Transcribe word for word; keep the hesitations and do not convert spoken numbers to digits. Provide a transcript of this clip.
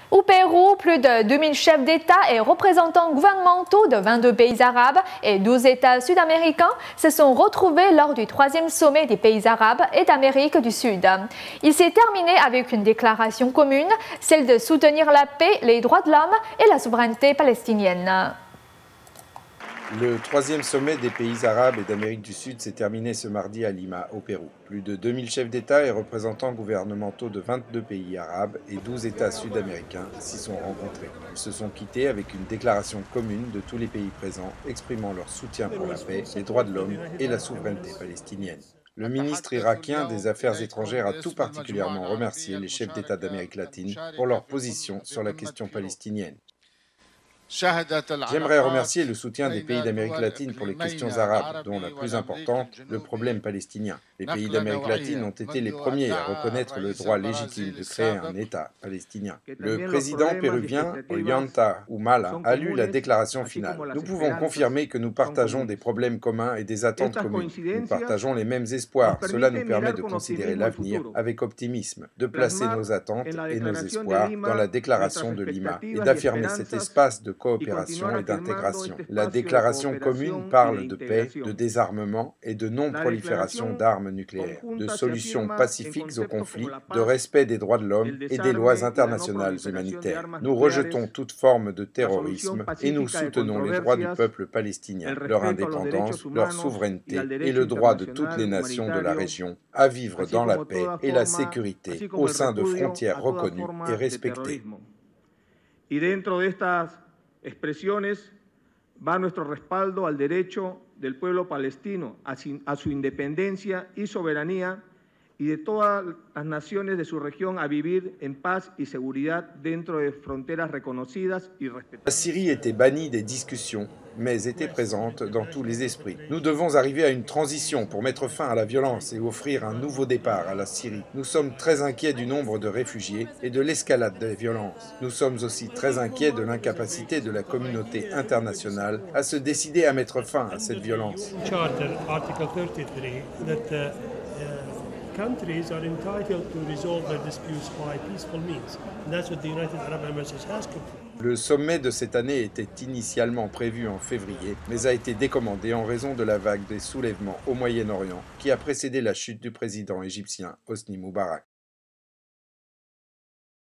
Au Pérou, plus de deux mille chefs d'État et représentants gouvernementaux de vingt-deux pays arabes et douze États sud-américains se sont retrouvés lors du troisième sommet des pays arabes et d'Amérique du Sud. Il s'est terminé avec une déclaration commune, celle de soutenir la paix, les droits de l'homme et la souveraineté palestinienne. Le troisième sommet des pays arabes et d'Amérique du Sud s'est terminé ce mardi à Lima, au Pérou. Plus de deux mille chefs d'État et représentants gouvernementaux de vingt-deux pays arabes et douze États sud-américains s'y sont rencontrés. Ils se sont quittés avec une déclaration commune de tous les pays présents exprimant leur soutien pour la paix, les droits de l'homme et la souveraineté palestinienne. Le ministre irakien des Affaires étrangères a tout particulièrement remercié les chefs d'État d'Amérique latine pour leur position sur la question palestinienne. J'aimerais remercier le soutien des pays d'Amérique latine pour les questions arabes, dont la plus importante, le problème palestinien. Les pays d'Amérique latine ont été les premiers à reconnaître le droit légitime de créer un État palestinien. Le président péruvien, Ollanta Humala, a lu la déclaration finale. Nous pouvons confirmer que nous partageons des problèmes communs et des attentes communes. Nous partageons les mêmes espoirs. Cela nous permet de considérer l'avenir avec optimisme, de placer nos attentes et nos espoirs dans la déclaration de Lima et d'affirmer cet espace de coopération et d'intégration. La déclaration commune parle de paix, de désarmement et de non-prolifération d'armes nucléaires, de solutions pacifiques aux conflits, de respect des droits de l'homme et des lois internationales humanitaires. Nous rejetons toute forme de terrorisme et nous soutenons les droits du peuple palestinien, leur indépendance, leur souveraineté et le droit de toutes les nations de la région à vivre dans la paix et la sécurité au sein de frontières reconnues et respectées. Expresiones va nuestro respaldo al derecho del pueblo palestino a, a su independencia y soberanía y de todas las naciones de su región a vivir en paz y seguridad dentro de fronteras reconocidas y respetadas. La Syrie était bannie des discussions, mais était présente dans tous les esprits. Nous devons arriver à une transition pour mettre fin à la violence et offrir un nouveau départ à la Syrie. Nous sommes très inquiets du nombre de réfugiés et de l'escalade des violences. Nous sommes aussi très inquiets de l'incapacité de la communauté internationale à se décider à mettre fin à cette violence. Countries are entitled to resolve their disputes by peaceful means. And that's what the United Arab Emirates has asked for. Le sommet de cette année était initialement prévu en février, mais a été décommandé en raison de la vague des soulèvements au Moyen-Orient qui a précédé la chute du président égyptien Hosni Moubarak.